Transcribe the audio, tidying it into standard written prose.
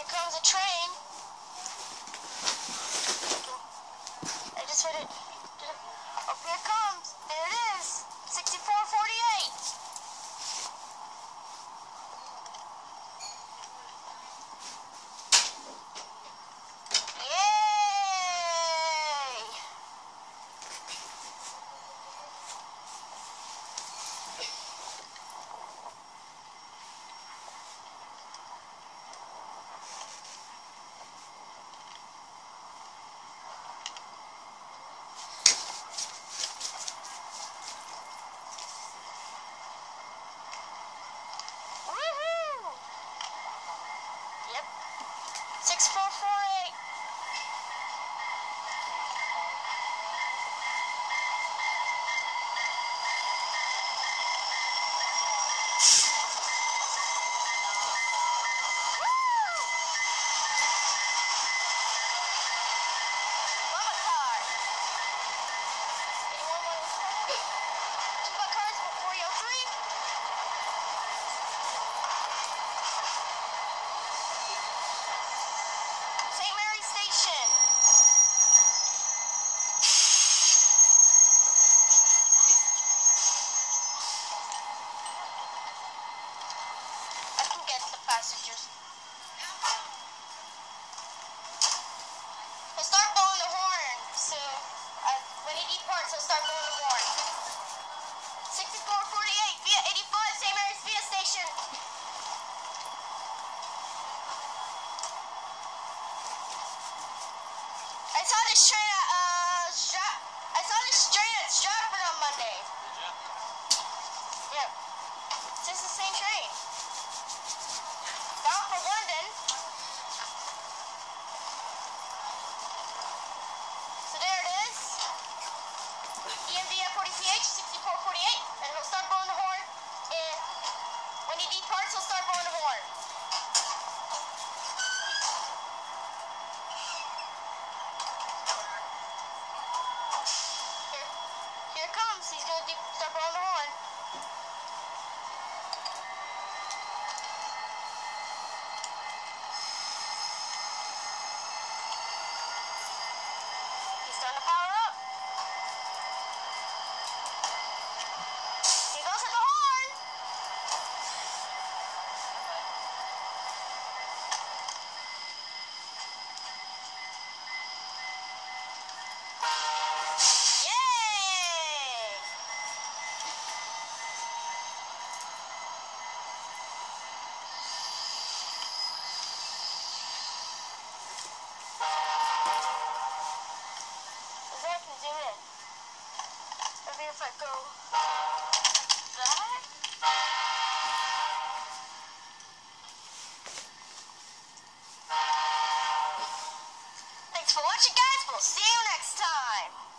comes a train. I just heard it. Oh, here it comes. There it is. 6448. Woohoo! Yep. 6448. Mama car. Anyone want to just about cars for 403? St. Mary Station. I can get the passengers. He'll start blowing the horn, so when he departs, he'll start blowing the horn. 6448 via 85 St. Mary's via station. I saw this train at Stratford on Monday. Yeah, it's just the same train. Bound for London. So there it is. EMDF 40CH 6448, and he'll start blowing the horn. And when he departs, he'll start blowing the horn. Here it comes. He's going to start blowing the horn. He's starting to power up. Here goes at the horn. Yay! So I can zoom in. Maybe if I go back. Thanks for watching, guys. We'll see you next time.